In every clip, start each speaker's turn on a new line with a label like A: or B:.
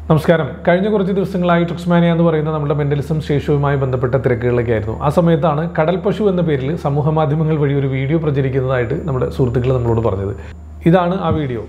A: നമസ്കാരം. കഴിഞ്ഞ കുറച്ച് ദിവസങ്ങളായി ട്രിക്സ്മാനിയ എന്ന് പറയുന്ന നമ്മുടെ മെന്റലിസം ശേഷവുമായി ബന്ധപ്പെട്ട തിരക്കുകളിലൊക്കെ ആയിരുന്നു. ആ സമയത്താണ് കടൽ പശു എന്ന പേരിൽ സമൂഹ മാധ്യമങ്ങൾ വഴി ഒരു വീഡിയോ പ്രചരിക്കുന്നതായിട്ട് നമ്മുടെ സുഹൃത്തുക്കൾ നമ്മളോട് പറഞ്ഞത്. ഇതാണ് ആ വീഡിയോ.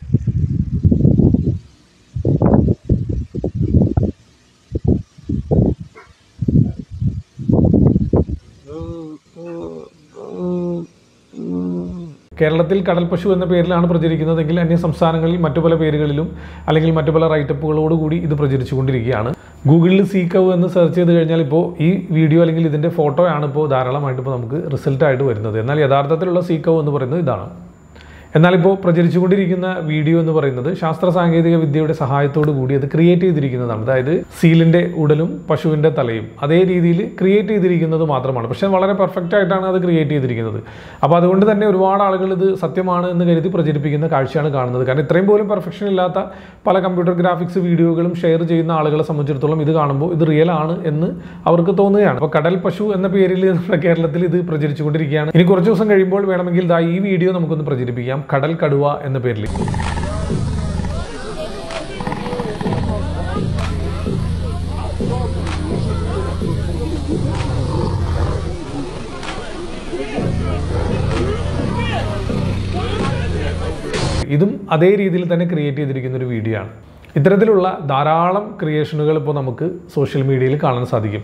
A: കേരളത്തിൽ കടൽ പശു എന്ന പേരിലാണ് പ്രചരിക്കുന്നതെങ്കിൽ അന്യ സംസ്ഥാനങ്ങളിൽ മറ്റു പല പേരുകളിലും അല്ലെങ്കിൽ മറ്റു പല റൈറ്റപ്പുകളോടുകൂടി ഇത് പ്രചരിച്ചുകൊണ്ടിരിക്കുകയാണ്. ഗൂഗിളിൽ സീ കൗ എന്ന് സെർച്ച് ചെയ്ത് കഴിഞ്ഞാൽ ഇപ്പോൾ ഈ വീഡിയോ അല്ലെങ്കിൽ ഇതിൻ്റെ ഫോട്ടോയാണ് ഇപ്പോൾ ധാരാളമായിട്ട് ഇപ്പോൾ നമുക്ക് റിസൾട്ടായിട്ട് വരുന്നത്. എന്നാൽ യഥാർത്ഥത്തിലുള്ള സീ കൗ എന്ന് പറയുന്നത് ഇതാണ്. എന്നാലിപ്പോൾ പ്രചരിച്ചുകൊണ്ടിരിക്കുന്ന വീഡിയോ എന്ന് പറയുന്നത് ശാസ്ത്ര സാങ്കേതിക വിദ്യയുടെ സഹായത്തോടു കൂടി അത് ക്രിയേറ്റ് ചെയ്തിരിക്കുന്നതാണ്. അതായത് സീലിൻ്റെ ഉടലും പശുവിൻ്റെ തലയും അതേ രീതിയിൽ ക്രിയേറ്റ് ചെയ്തിരിക്കുന്നത് മാത്രമാണ്. പക്ഷേ വളരെ പെർഫെക്റ്റ് ആയിട്ടാണ് അത് ക്രിയേറ്റ് ചെയ്തിരിക്കുന്നത്. അപ്പോൾ അതുകൊണ്ട് തന്നെ ഒരുപാട് ആളുകൾ ഇത് സത്യമാണ് എന്ന് കരുതി പ്രചരിപ്പിക്കുന്ന കാഴ്ചയാണ് കാണുന്നത്. കാരണം ഇത്രയും പോലും പെർഫെക്ഷൻ ഇല്ലാത്ത പല കമ്പ്യൂട്ടർ ഗ്രാഫിക്സ് വീഡിയോകളും ഷെയർ ചെയ്യുന്ന ആളുകളെ സംബന്ധിച്ചിടത്തോളം ഇത് കാണുമ്പോൾ ഇത് റിയൽ ആണ് എന്ന് അവർക്ക് തോന്നുകയാണ്. അപ്പോൾ കടൽ പശു എന്ന പേരിൽ നമ്മുടെ കേരളത്തിൽ ഇത് പ്രചരിച്ചുകൊണ്ടിരിക്കുകയാണ്. ഇനി കുറച്ച് ദിവസം കഴിയുമ്പോൾ വേണമെങ്കിൽ ഈ വീഡിയോ നമുക്കൊന്ന് പ്രചരിപ്പിക്കാം. കടൽ കടുവ എന്ന പേരിൽ. ഇതും അതേ രീതിയിൽ തന്നെ ക്രിയേറ്റ് ചെയ്തിരിക്കുന്ന ഒരു വീഡിയോ ആണ്. ഇത്തരത്തിലുള്ള ധാരാളം ക്രിയേഷനുകൾ ഇപ്പോൾ നമുക്ക് സോഷ്യൽ മീഡിയയിൽ കാണാൻ സാധിക്കും.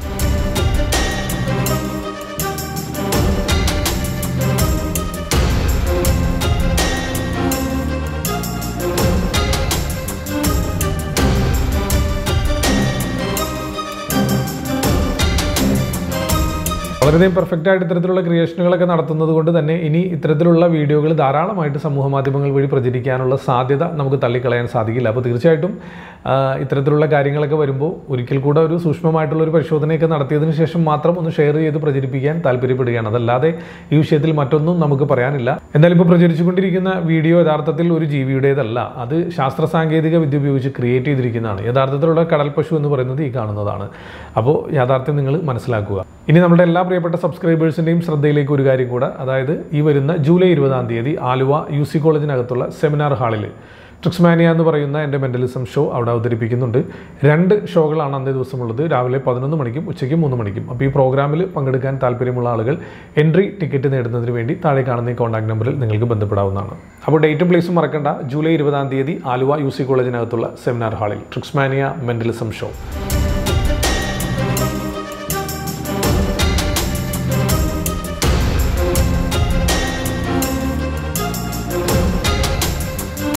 A: വളരെയധികം പെർഫെക്റ്റ് ആയിട്ട് ഇത്തരത്തിലുള്ള ക്രിയേഷനുകളൊക്കെ നടത്തുന്നത് കൊണ്ട് തന്നെ ഇനി ഇത്തരത്തിലുള്ള വീഡിയോകൾ ധാരാളമായിട്ട് സമൂഹ മാധ്യമങ്ങൾ വഴി പ്രചരിക്കാനുള്ള സാധ്യത നമുക്ക് തള്ളിക്കളയാൻ സാധിക്കില്ല. അപ്പോൾ തീർച്ചയായിട്ടും ഇത്തരത്തിലുള്ള കാര്യങ്ങളൊക്കെ വരുമ്പോൾ ഒരിക്കൽ കൂടെ ഒരു സൂക്ഷ്മമായിട്ടുള്ള ഒരു പരിശോധനയൊക്കെ നടത്തിയതിന് ശേഷം മാത്രം ഒന്ന് ഷെയർ ചെയ്ത് പ്രചരിപ്പിക്കാൻ താല്പര്യപ്പെടുകയാണ്. അതല്ലാതെ ഈ വിഷയത്തിൽ മറ്റൊന്നും നമുക്ക് പറയാനില്ല. എന്തായാലും ഇപ്പോൾ പ്രചരിച്ചുകൊണ്ടിരിക്കുന്ന വീഡിയോ യഥാർത്ഥത്തിൽ ഒരു ജീവിയുടേതല്ല. അത് ശാസ്ത്ര സാങ്കേതിക വിദ്യ ഉപയോഗിച്ച് ക്രിയേറ്റ് ചെയ്തിരിക്കുന്നതാണ്. യഥാർത്ഥത്തിലുള്ള കടൽ പശു എന്ന് പറയുന്നത് ഈ കാണുന്നതാണ്. അപ്പോൾ യാഥാർത്ഥ്യം നിങ്ങൾ മനസ്സിലാക്കുക. ഇനി നമ്മുടെ എല്ലാ പ്രിയപ്പെട്ട സബ്സ്ക്രൈബേഴ്സിൻ്റെയും ശ്രദ്ധയിലേക്ക് ഒരു കാര്യം കൂടെ. അതായത് ഈ വരുന്ന ജൂലൈ 20-ാം തീയതി ആലുവ UC കോളേജിനകത്തുള്ള സെമിനാർ ഹാളിൽ ട്രിക്സ്മാനിയ എന്ന് പറയുന്ന എൻ്റെ മെൻ്റലിസം ഷോ അവിടെ അവതരിപ്പിക്കുന്നുണ്ട്. 2 ഷോകളാണ് അന്നേ ദിവസമുള്ളത്. രാവിലെ 11 മണിക്കും ഉച്ചയ്ക്ക് 3 മണിക്കും. അപ്പോൾ ഈ പ്രോഗ്രാമിൽ പങ്കെടുക്കാൻ താല്പര്യമുള്ള ആളുകൾ എൻട്രി ടിക്കറ്റ് നേടുന്നതിന് വേണ്ടി താഴെ കാണുന്ന ഈ കോൺടാക്ട് നമ്പറിൽ നിങ്ങൾക്ക് ബന്ധപ്പെടാവുന്നതാണ്. അപ്പോൾ ഡേറ്റും പ്ലേസും മറക്കണ്ട. ജൂലൈ 20-ാം തീയതി ആലുവ UC കോളേജിനകത്തുള്ള സെമിനാർ ഹാളിൽ ട്രിക്സ്മാനിയ മെൻ്റലിസം ഷോ.